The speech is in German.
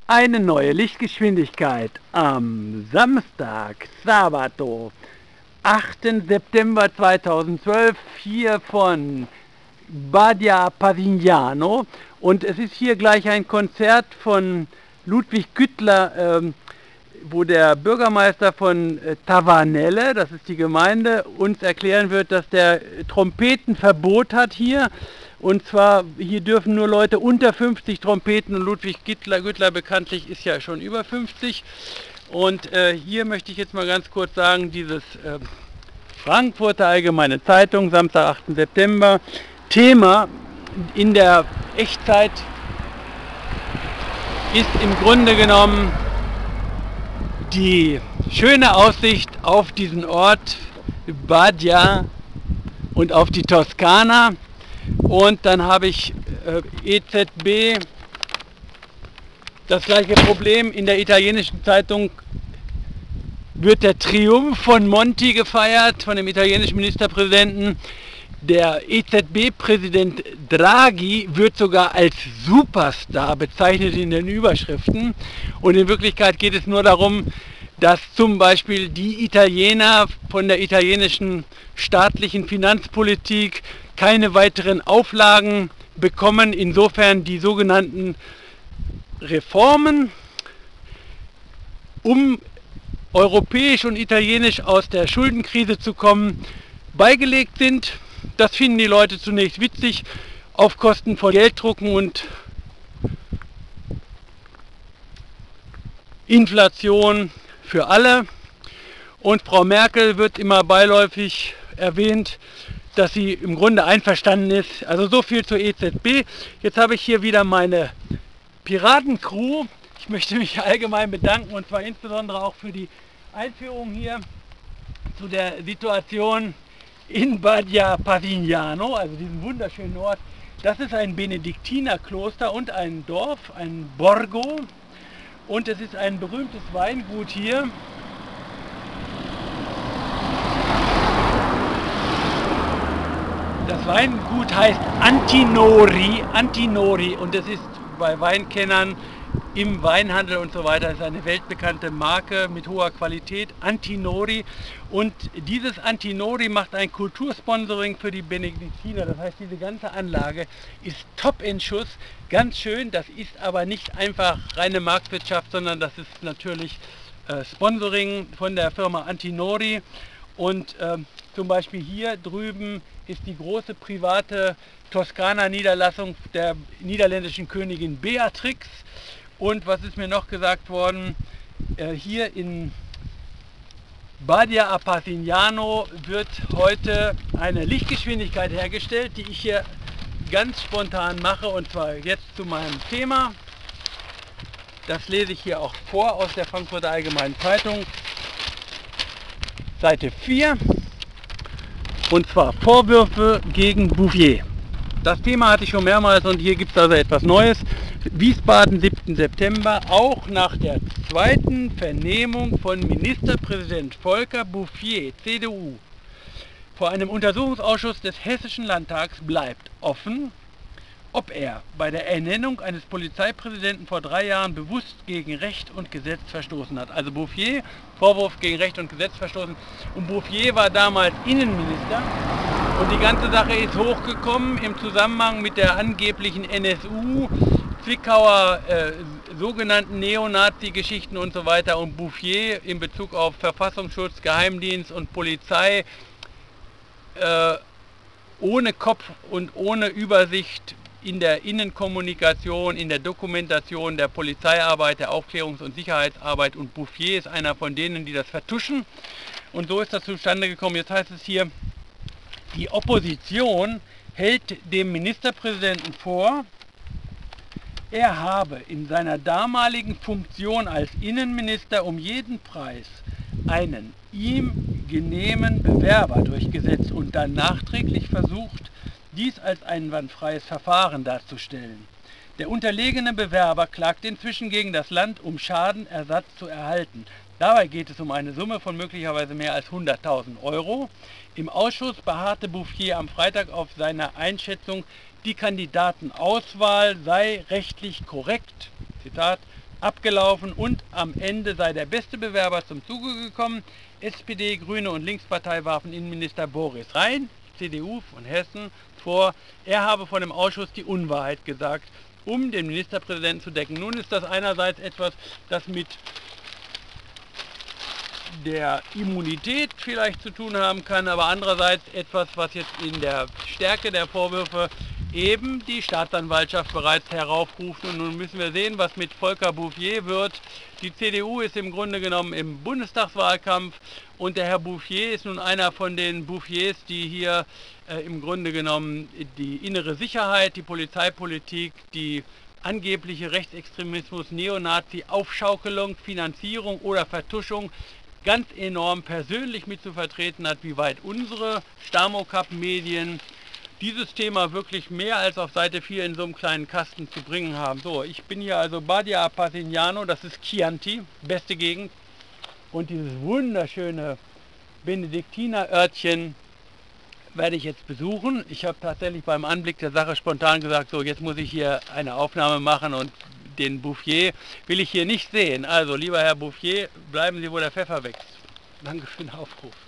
Eine neue Lichtgeschwindigkeit am Samstag, Sabato, 8. September 2012, hier von Badia Pavignano. Und es ist hier gleich ein Konzert von Ludwig Güttler, wo der Bürgermeister von Tavanelle, das ist die Gemeinde, uns erklären wird, dass der Trompetenverbot hat hier. Und zwar, hier dürfen nur Leute unter 50 Trompeten und Ludwig Güttler bekanntlich ist ja schon über 50. Und hier möchte ich jetzt mal ganz kurz sagen, dieses Frankfurter Allgemeine Zeitung, Samstag, 8. September, Thema in der Echtzeit ist im Grunde genommen die schöne Aussicht auf diesen Ort Badia und auf die Toskana. Und dann habe ich EZB, das gleiche Problem. In der italienischen Zeitung wird der Triumph von Monti gefeiert, von dem italienischen Ministerpräsidenten. Der EZB-Präsident Draghi wird sogar als Superstar bezeichnet in den Überschriften. Und in Wirklichkeit geht es nur darum, dass zum Beispiel die Italiener von der italienischen staatlichen Finanzpolitik keine weiteren Auflagen bekommen, insofern die sogenannten Reformen, um europäisch und italienisch aus der Schuldenkrise zu kommen, beigelegt sind. Das finden die Leute zunächst witzig, auf Kosten von Gelddrucken und Inflation für alle. Und Frau Merkel wird immer beiläufig erwähnt, dass sie im Grunde einverstanden ist. Also so viel zur EZB. Jetzt habe ich hier wieder meine Piratencrew. Ich möchte mich allgemein bedanken und zwar insbesondere auch für die Einführung hier zu der Situation in Badia Pavignano, also diesem wunderschönen Ort. Das ist ein Benediktinerkloster und ein Dorf, ein Borgo. Und es ist ein berühmtes Weingut hier. Das Weingut heißt Antinori und es ist bei Weinkennern im Weinhandel und so weiter, ist eine weltbekannte Marke mit hoher Qualität, Antinori. Und dieses Antinori macht ein Kultursponsoring für die Benediktiner. Das heißt, diese ganze Anlage ist top in Schuss, ganz schön. Das ist aber nicht einfach reine Marktwirtschaft, sondern das ist natürlich Sponsoring von der Firma Antinori. Und zum Beispiel hier drüben ist die große private Toskana-Niederlassung der niederländischen Königin Beatrix. Und was ist mir noch gesagt worden? Hier in Badia a Pavignano wird heute eine Lichtgeschwindigkeit hergestellt, die ich hier ganz spontan mache, und zwar jetzt zu meinem Thema. Das lese ich hier auch vor aus der Frankfurter Allgemeinen Zeitung, Seite 4, und zwar Vorwürfe gegen Bouffier. Das Thema hatte ich schon mehrmals und hier gibt es also etwas Neues. Wiesbaden, 7. September, auch nach der zweiten Vernehmung von Ministerpräsident Volker Bouffier, CDU, vor einem Untersuchungsausschuss des Hessischen Landtags bleibt offen, ob er bei der Ernennung eines Polizeipräsidenten vor 3 Jahren bewusst gegen Recht und Gesetz verstoßen hat. Also Bouffier, Vorwurf gegen Recht und Gesetz verstoßen. Und Bouffier war damals Innenminister. Und die ganze Sache ist hochgekommen im Zusammenhang mit der angeblichen NSU, Zwickauer sogenannten Neonazi-Geschichten und so weiter. Und Bouffier in Bezug auf Verfassungsschutz, Geheimdienst und Polizei ohne Kopf und ohne Übersicht in der Innenkommunikation, in der Dokumentation der Polizeiarbeit, der Aufklärungs- und Sicherheitsarbeit. Und Bouffier ist einer von denen, die das vertuschen. Und so ist das zustande gekommen. Jetzt heißt es hier, die Opposition hält dem Ministerpräsidenten vor, er habe in seiner damaligen Funktion als Innenminister um jeden Preis einen ihm genehmen Bewerber durchgesetzt und dann nachträglich versucht, dies als einwandfreies Verfahren darzustellen. Der unterlegene Bewerber klagt inzwischen gegen das Land, um Schadenersatz zu erhalten. Dabei geht es um eine Summe von möglicherweise mehr als 100.000 Euro. Im Ausschuss beharrte Bouffier am Freitag auf seiner Einschätzung, die Kandidatenauswahl sei rechtlich korrekt, Zitat, abgelaufen und am Ende sei der beste Bewerber zum Zuge gekommen. SPD, Grüne und Linkspartei warfen Innenminister Boris Rhein, CDU von Hessen, vor, er habe vor dem Ausschuss die Unwahrheit gesagt, um den Ministerpräsidenten zu decken. Nun ist das einerseits etwas, das mit der Immunität vielleicht zu tun haben kann, aber andererseits etwas, was jetzt in der Stärke der Vorwürfe eben die Staatsanwaltschaft bereits heraufruft. Und nun müssen wir sehen, was mit Volker Bouffier wird. Die CDU ist im Grunde genommen im Bundestagswahlkampf und der Herr Bouffier ist nun einer von den Bouffiers, die hier im Grunde genommen die innere Sicherheit, die Polizeipolitik, die angebliche Rechtsextremismus, Neonazi, Aufschaukelung, Finanzierung oder Vertuschung ganz enorm persönlich mit zu vertreten hat, wie weit unsere Stamokap-Medien dieses Thema wirklich mehr als auf Seite 4 in so einem kleinen Kasten zu bringen haben. So, ich bin hier also Badia a Pasignano, das ist Chianti, beste Gegend. Und dieses wunderschöne Benediktinerörtchen werde ich jetzt besuchen. Ich habe tatsächlich beim Anblick der Sache spontan gesagt, so jetzt muss ich hier eine Aufnahme machen und den Bouffier will ich hier nicht sehen. Also lieber Herr Bouffier, bleiben Sie, wo der Pfeffer wächst. Danke für den Aufruf.